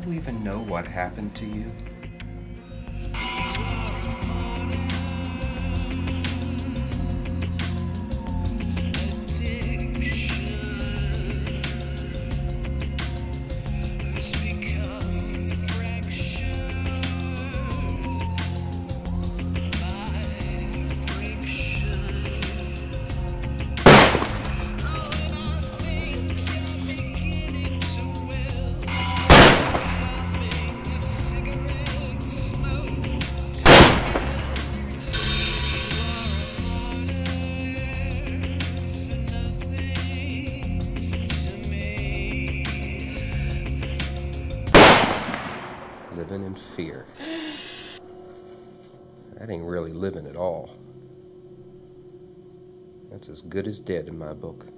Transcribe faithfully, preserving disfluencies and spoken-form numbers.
you even know what happened to you? Living in fear. That ain't really living at all. That's as good as dead in my book.